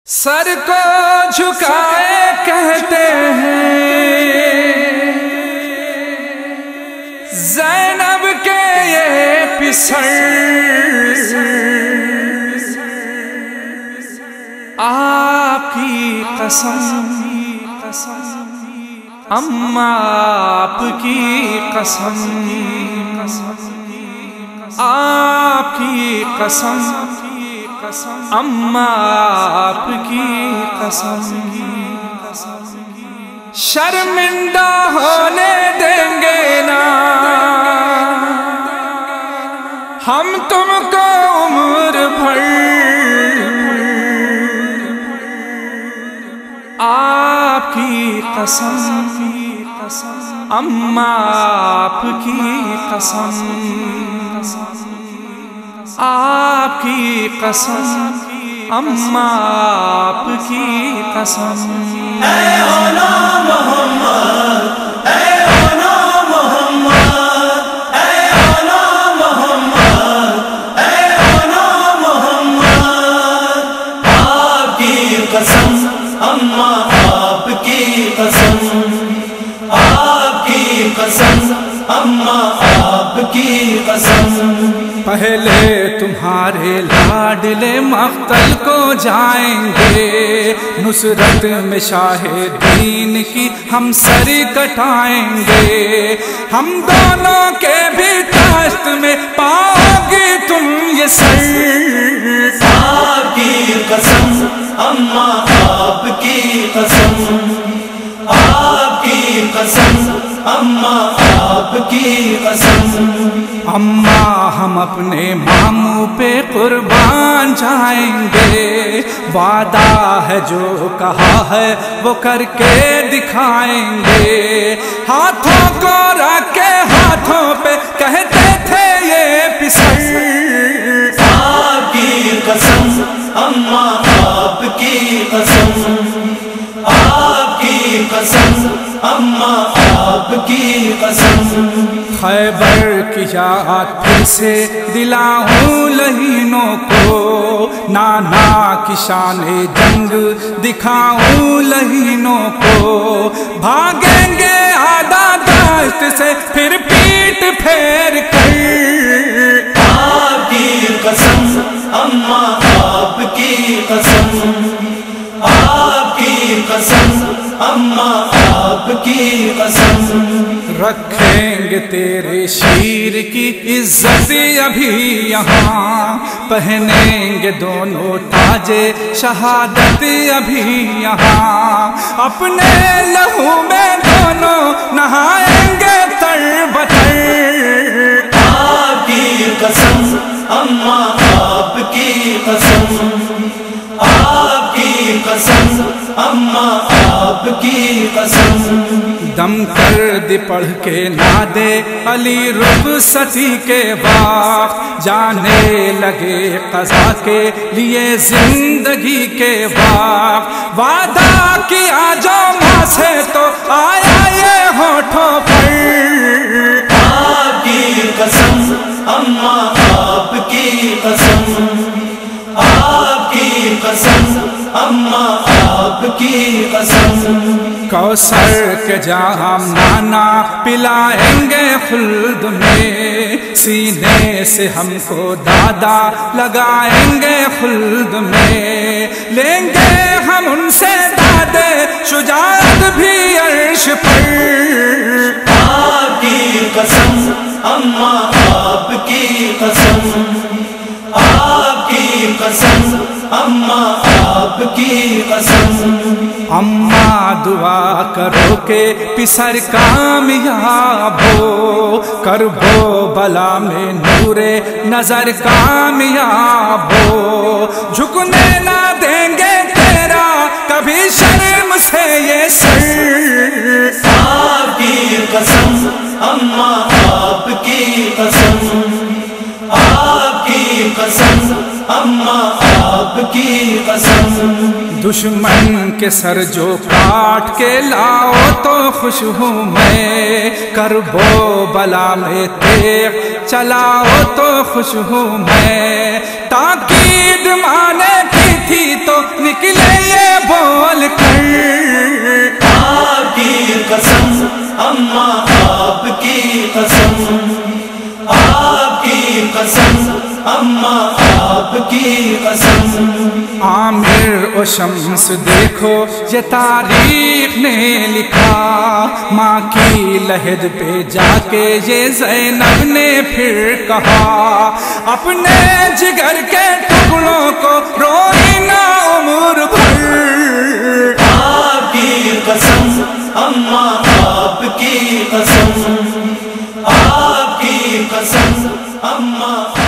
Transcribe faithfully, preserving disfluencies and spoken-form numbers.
سر کو جھکائے کہتے ہیں زینب کے یہ پسر، آپ کی قسم اماں آپ کی قسم، آپ کی قسم اماں آپ کی قسم، شرمندہ ہونے دیں گے نا ہم تم کو عمر بھر، آپ کی قسم اماں آپ کی قسم، آپ کی قسم اماں آپ کی قسم۔ اے اولا محمد، اے اولا محمد، اے اولا محمد، اے اولا محمد، آپ کی قسم اماں آپ کی قسم، آپ کی قسم اماں آپ کی قسم۔ پہلے تمہارے لاڈلے مقتل کو جائیں گے، نصرت میں شاہ دین کی ہم سر کٹائیں گے، ہم دونوں کے بھی دست میں پاؤ گے تم یہ سر، آپ کی قسم اماں آپ کی قسم، آپ کی قسم اماں آپ کی قسم۔ اماں ہم اپنے ماموں پہ قربان جائیں گے، وعدہ ہے جو کہا ہے وہ کر کے دکھائیں گے، ہاتھوں کو رکھ کے ہاتھوں پہ کہتے تھے یہ پسر، آپ کی قسم اماں آپ کی قسم، آپ کی قسم اماں آپ کی قسم۔ خیبر کی یاد پھر سے دلاؤں لہینوں کو، نانا کی شان جنگ دکھاؤں لہینوں کو، بھاگیں گے آدھا دشت سے پھر پیٹ پھیر کر، آپ کی قسم اماں آپ کی قسم، آپ کی قسم اماں آپ کی قسم۔ رکھیں گے تیرے شیر کی عزت ابھی یہاں، پہنیں گے دونوں تاج شہادت ابھی یہاں، اپنے لہو میں دونوں نہائیں گے تر بتر، آپ کی قسم اماں آپ کی قسم، آپ کی قسم اماں آپ کی قسم۔ دم کر دی پڑھ کے نادے علی رخصتی کے وقت، جانے لگے قضا کے لیے زندگی کے وقت، وعدہ کیا جو ماں سے تو آیا یہ ہونٹوں پر، آپ کی قسم اماں آپ کی قسم، آپ کی قسم اماں آپ کی قسم۔ کوثر کے جام نانا پلائیں گے خلد میں، سینے سے ہم کو دادا لگائیں گے خلد میں، لیں گے ہم ان سے دادے شجاعت بھی عرش پر، آپ کی قسم اماں آپ کی قسم، آپ کی قسم اماں آپ کی قسم۔ اماں دعا کرو کہ پسر کامیاب ہو، کربو بلا میں نور نظر کامیاب ہو، جھکنے نہ دیں گے تیرا کبھی شرم سے یہ سر، آپ کی قسم اماں آپ کی قسم، آپ کی قسم اماں آپ کی قسم۔ دشمن کے سر جو کاٹ کے لاؤ تو خوش ہوں میں، کربو بلا میں تیغ چلاؤ تو خوش ہوں میں، تاکید مانے کی थी तो निकले ये बोल कर, आपकी कसम अम्मा आपकी कसम, आपकी कसम अम्मा आपकी कसम। आमिर और शम्स देखो ये तारीख ने लिखा, माँ की लहद पे जाके ये ज़ैनब ने फिर कहा, अपने जिगर के टुकड़ों को रोई ना उम्र भर। आपकी कसम अम्मा आपकी कसम, आपकी कसम अम्मा